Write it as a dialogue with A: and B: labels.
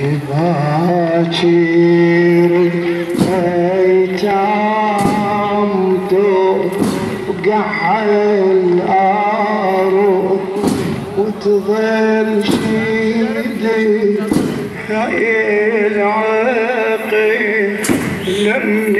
A: باكر ايتام توقع الارض وتظل شيدي هاي العقل لما